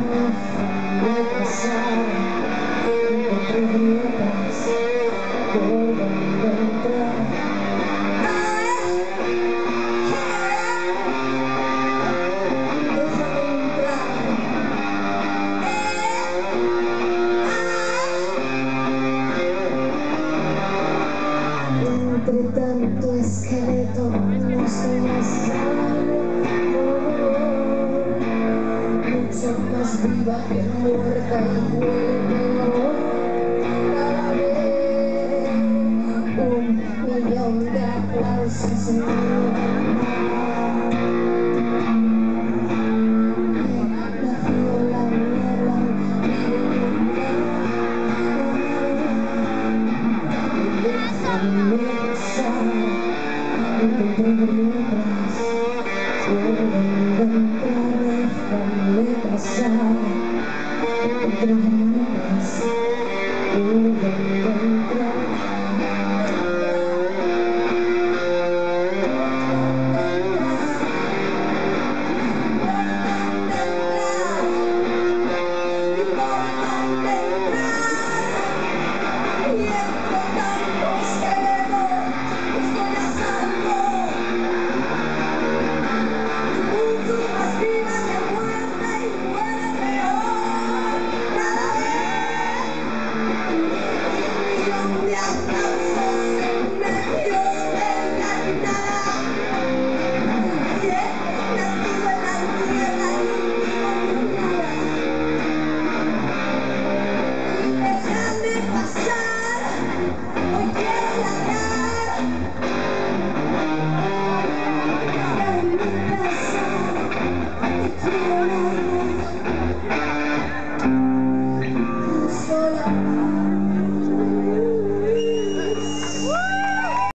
déjame pasar, encontré grietas por donde entrar. Entre tanto esqueleto no estoy más sano, mucho más viva que muerta y huele peor. Cada vez 1.000.000 de aplausos en mi nació la mierda déjame pasar, encontré grietas por donde entrar, déjame pasar, encontré